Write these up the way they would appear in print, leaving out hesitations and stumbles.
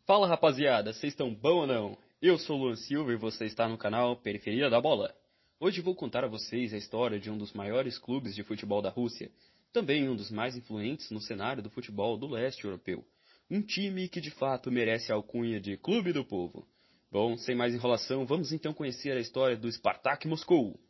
Fala rapaziada, vocês estão bom ou não? Eu sou o Luan Silva e você está no canal Periferia da Bola. Hoje vou contar a vocês a história de um dos maiores clubes de futebol da Rússia, também um dos mais influentes no cenário do futebol do leste europeu. Um time que de fato merece a alcunha de Clube do Povo. Bom, sem mais enrolação, vamos então conhecer a história do Spartak Moscou.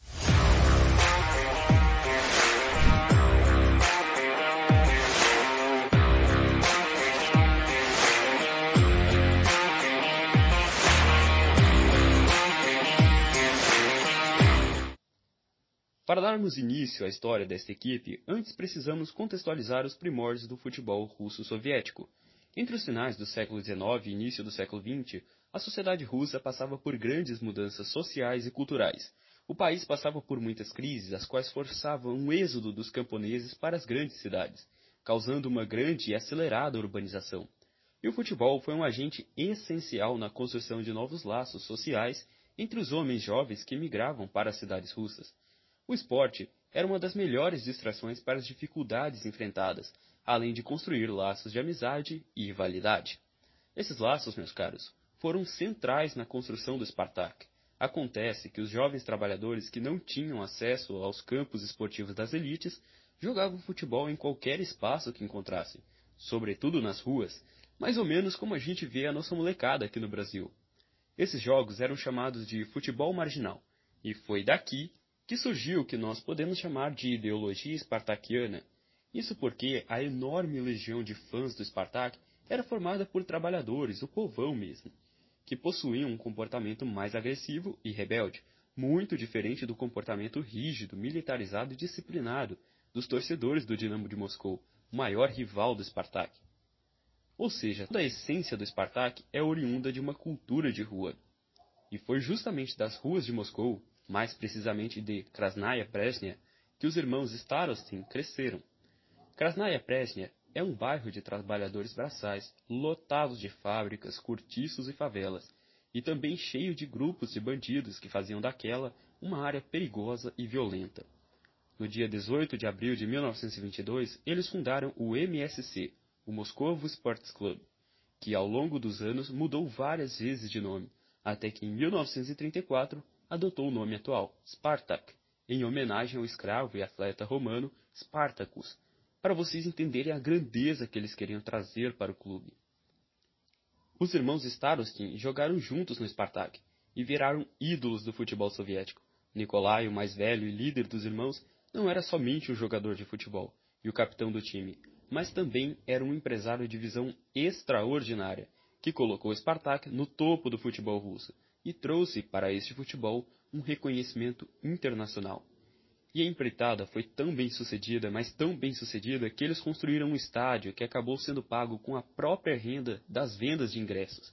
Para darmos início à história desta equipe, antes precisamos contextualizar os primórdios do futebol russo-soviético. Entre os finais do século XIX e início do século XX, a sociedade russa passava por grandes mudanças sociais e culturais. O país passava por muitas crises, as quais forçavam um êxodo dos camponeses para as grandes cidades, causando uma grande e acelerada urbanização. E o futebol foi um agente essencial na construção de novos laços sociais entre os homens jovens que migravam para as cidades russas. O esporte era uma das melhores distrações para as dificuldades enfrentadas, além de construir laços de amizade e rivalidade. Esses laços, meus caros, foram centrais na construção do Spartak. Acontece que os jovens trabalhadores que não tinham acesso aos campos esportivos das elites jogavam futebol em qualquer espaço que encontrassem, sobretudo nas ruas, mais ou menos como a gente vê a nossa molecada aqui no Brasil. Esses jogos eram chamados de futebol marginal, e foi daqui que surgiu o que nós podemos chamar de ideologia espartaquiana. Isso porque a enorme legião de fãs do Spartak era formada por trabalhadores, o povão mesmo, que possuíam um comportamento mais agressivo e rebelde, muito diferente do comportamento rígido, militarizado e disciplinado dos torcedores do Dinamo de Moscou, o maior rival do Spartak. Ou seja, toda a essência do Spartak é oriunda de uma cultura de rua. E foi justamente das ruas de Moscou, mais precisamente de Krasnaya Presnya, que os irmãos Starostin cresceram. Krasnaya Presnya é um bairro de trabalhadores braçais, lotados de fábricas, cortiços e favelas, e também cheio de grupos de bandidos que faziam daquela uma área perigosa e violenta. No dia 18 de abril de 1922, eles fundaram o MSC, o Moscovo Sports Club, que ao longo dos anos mudou várias vezes de nome, até que em 1934 adotou o nome atual, Spartak, em homenagem ao escravo e atleta romano Spartacus, para vocês entenderem a grandeza que eles queriam trazer para o clube. Os irmãos Starostin jogaram juntos no Spartak e viraram ídolos do futebol soviético. Nikolai, o mais velho e líder dos irmãos, não era somente um jogador de futebol e o capitão do time, mas também era um empresário de visão extraordinária, que colocou o Spartak no topo do futebol russo e trouxe para este futebol um reconhecimento internacional. E a empreitada foi tão bem sucedida, mas tão bem sucedida, que eles construíram um estádio que acabou sendo pago com a própria renda das vendas de ingressos.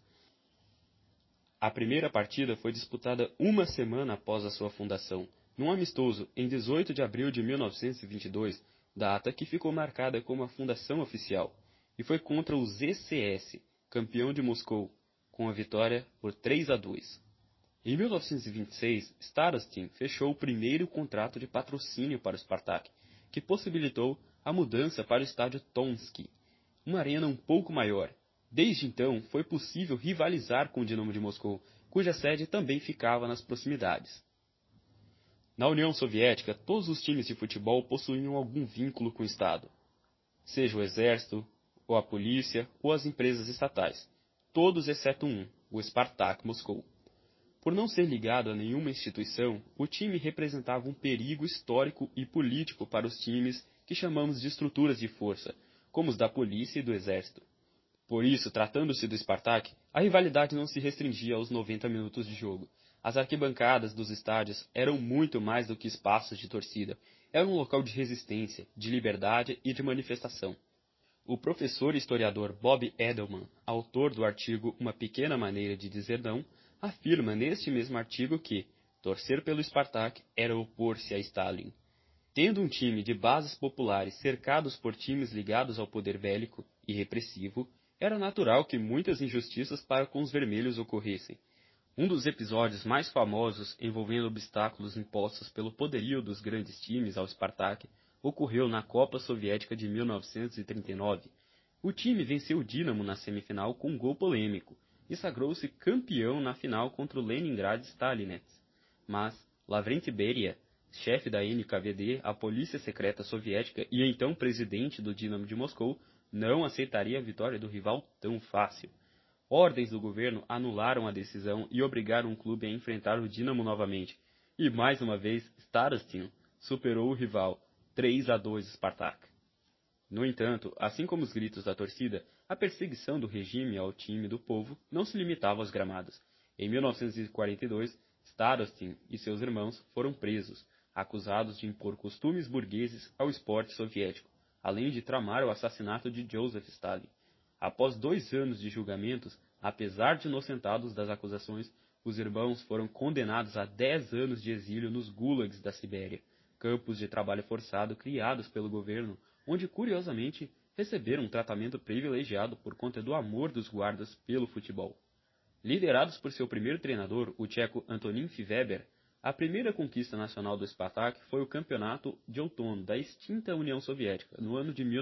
A primeira partida foi disputada uma semana após a sua fundação, num amistoso em 18 de abril de 1922, data que ficou marcada como a fundação oficial, e foi contra o ZCS, campeão de Moscou, com a vitória por 3-2. Em 1926, Starostin fechou o primeiro contrato de patrocínio para o Spartak, que possibilitou a mudança para o estádio Tomsky, uma arena um pouco maior. Desde então, foi possível rivalizar com o Dinamo de Moscou, cuja sede também ficava nas proximidades. Na União Soviética, todos os times de futebol possuíam algum vínculo com o Estado, seja o exército, ou a polícia, ou as empresas estatais, todos exceto um, o Spartak Moscou. Por não ser ligado a nenhuma instituição, o time representava um perigo histórico e político para os times que chamamos de estruturas de força, como os da polícia e do exército. Por isso, tratando-se do Spartak, a rivalidade não se restringia aos 90 minutos de jogo. As arquibancadas dos estádios eram muito mais do que espaços de torcida. Era um local de resistência, de liberdade e de manifestação. O professor e historiador Bob Edelman, autor do artigo Uma Pequena Maneira de Dizer Não, afirma neste mesmo artigo que torcer pelo Spartak era opor-se a Stalin. Tendo um time de bases populares cercados por times ligados ao poder bélico e repressivo, era natural que muitas injustiças para com os vermelhos ocorressem. Um dos episódios mais famosos envolvendo obstáculos impostos pelo poderio dos grandes times ao Spartak ocorreu na Copa Soviética de 1939, O time venceu o Dinamo na semifinal com um gol polêmico e sagrou-se campeão na final contra o Leningrad Stalinets. Mas Lavrenti Beria, chefe da NKVD, a polícia secreta soviética e então presidente do Dinamo de Moscou, não aceitaria a vitória do rival tão fácil. Ordens do governo anularam a decisão e obrigaram o clube a enfrentar o Dinamo novamente. E mais uma vez, Starostin superou o rival, 3-2 Spartak. No entanto, assim como os gritos da torcida, a perseguição do regime ao time do povo não se limitava aos gramados. Em 1942, Starostin e seus irmãos foram presos, acusados de impor costumes burgueses ao esporte soviético, além de tramar o assassinato de Joseph Stalin. Após 2 anos de julgamentos, apesar de inocentados das acusações, os irmãos foram condenados a 10 anos de exílio nos gulags da Sibéria, campos de trabalho forçado criados pelo governo, onde, curiosamente, receberam um tratamento privilegiado por conta do amor dos guardas pelo futebol. Liderados por seu primeiro treinador, o tcheco Antonín Fiveber, a primeira conquista nacional do Spartak foi o campeonato de outono da extinta União Soviética, no ano de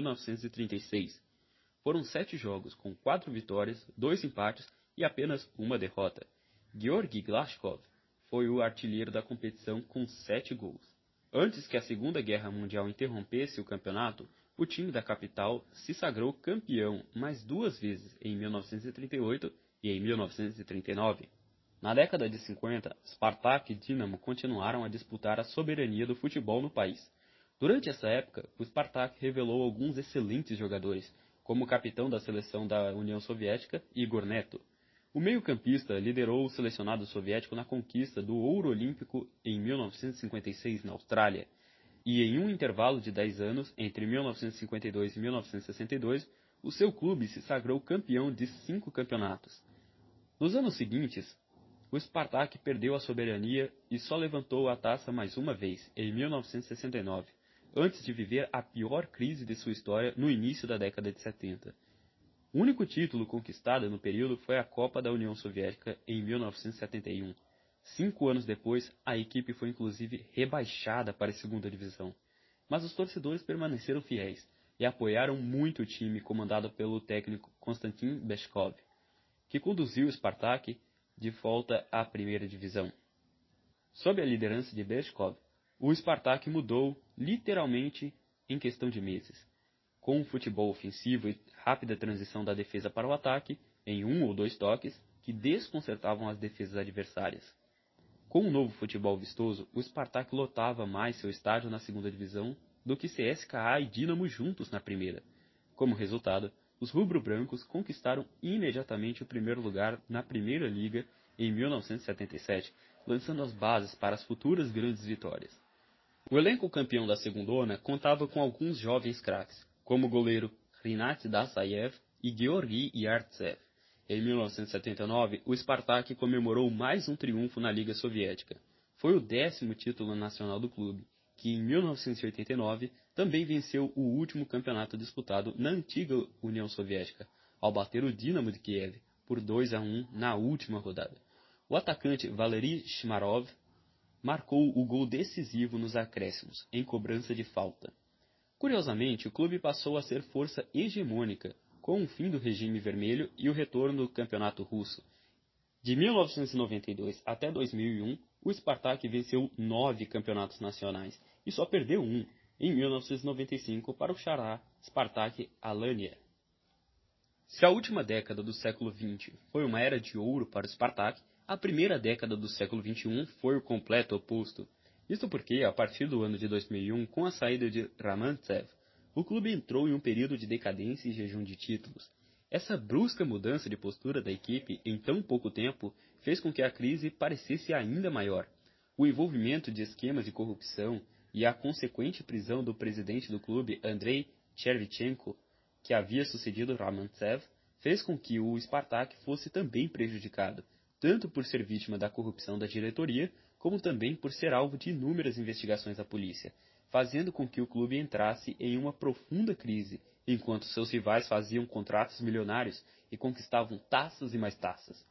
1936. Foram 7 jogos, com 4 vitórias, 2 empates e apenas uma derrota. Georgi Glashkov foi o artilheiro da competição com 7 gols. Antes que a Segunda Guerra Mundial interrompesse o campeonato, o time da capital se sagrou campeão mais 2 vezes, em 1938 e em 1939. Na década de 50, Spartak e Dinamo continuaram a disputar a soberania do futebol no país. Durante essa época, o Spartak revelou alguns excelentes jogadores, como o capitão da seleção da União Soviética, Igor Neto. O meio-campista liderou o selecionado soviético na conquista do ouro olímpico em 1956 na Austrália, e em um intervalo de 10 anos, entre 1952 e 1962, o seu clube se sagrou campeão de 5 campeonatos. Nos anos seguintes, o Spartak perdeu a soberania e só levantou a taça mais uma vez, em 1969, antes de viver a pior crise de sua história no início da década de 70. O único título conquistado no período foi a Copa da União Soviética em 1971. 5 anos depois, a equipe foi inclusive rebaixada para a segunda divisão. Mas os torcedores permaneceram fiéis e apoiaram muito o time comandado pelo técnico Konstantin Beshkov, que conduziu o Spartak de volta à primeira divisão. Sob a liderança de Beshkov, o Spartak mudou literalmente em questão de meses. Com um futebol ofensivo e rápida transição da defesa para o ataque, em 1 ou 2 toques, que desconcertavam as defesas adversárias. Com um novo futebol vistoso, o Spartak lotava mais seu estádio na segunda divisão do que CSKA e Dinamo juntos na primeira. Como resultado, os rubro-brancos conquistaram imediatamente o primeiro lugar na Primeira Liga em 1977, lançando as bases para as futuras grandes vitórias. O elenco campeão da segundona contava com alguns jovens craques, como o goleiro Rinat Dasayev e Georgi Yartsev. Em 1979, o Spartak comemorou mais um triunfo na Liga Soviética. Foi o 10º título nacional do clube, que em 1989 também venceu o último campeonato disputado na antiga União Soviética, ao bater o Dinamo de Kiev por 2-1 na última rodada. O atacante Valery Shmarov marcou o gol decisivo nos acréscimos, em cobrança de falta. Curiosamente, o clube passou a ser força hegemônica, com o fim do regime vermelho e o retorno do campeonato russo. De 1992 até 2001, o Spartak venceu 9 campeonatos nacionais e só perdeu um, em 1995, para o xará Spartak Alanya. Se a última década do século XX foi uma era de ouro para o Spartak, a primeira década do século XXI foi o completo oposto. Isto porque, a partir do ano de 2001, com a saída de Ramantsev, o clube entrou em um período de decadência e jejum de títulos. Essa brusca mudança de postura da equipe em tão pouco tempo fez com que a crise parecesse ainda maior. O envolvimento de esquemas de corrupção e a consequente prisão do presidente do clube, Andrei Chervychenko, que havia sucedido Ramantsev, fez com que o Spartak fosse também prejudicado, tanto por ser vítima da corrupção da diretoria, como também por ser alvo de inúmeras investigações da polícia, fazendo com que o clube entrasse em uma profunda crise, enquanto seus rivais faziam contratos milionários e conquistavam taças e mais taças.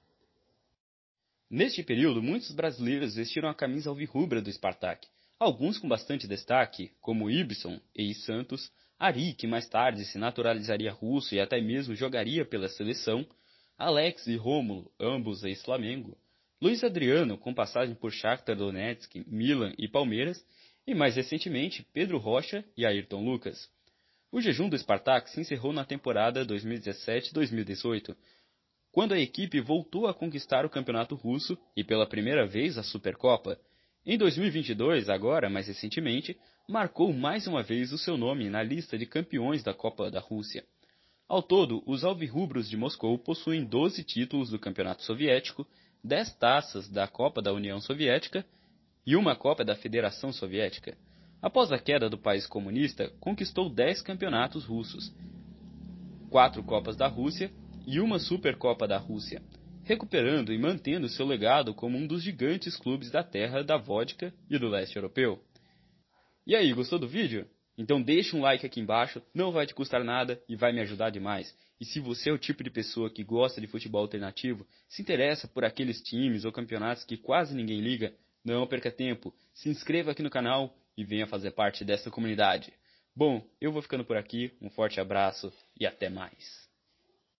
Neste período, muitos brasileiros vestiram a camisa alvirrubra do Spartak, alguns com bastante destaque, como Ibson e Santos, Ari, que mais tarde se naturalizaria russo e até mesmo jogaria pela seleção, Alex e Rômulo, ambos ex-Flamengo, Luiz Adriano, com passagem por Shakhtar Donetsk, Milan e Palmeiras, e mais recentemente Pedro Rocha e Ayrton Lucas. O jejum do Spartak se encerrou na temporada 2017-2018, quando a equipe voltou a conquistar o campeonato russo e pela primeira vez a Supercopa. Em 2022, agora mais recentemente, marcou mais uma vez o seu nome na lista de campeões da Copa da Rússia. Ao todo, os alvirrubros de Moscou possuem 12 títulos do Campeonato Soviético, 10 taças da Copa da União Soviética e uma Copa da Federação Soviética. Após a queda do país comunista, conquistou 10 campeonatos russos, 4 Copas da Rússia e uma Supercopa da Rússia, recuperando e mantendo seu legado como um dos gigantes clubes da terra da vodka e do leste europeu. E aí, gostou do vídeo? Então deixa um like aqui embaixo, não vai te custar nada e vai me ajudar demais. E se você é o tipo de pessoa que gosta de futebol alternativo, se interessa por aqueles times ou campeonatos que quase ninguém liga, não perca tempo, se inscreva aqui no canal e venha fazer parte dessa comunidade. Bom, eu vou ficando por aqui, um forte abraço e até mais.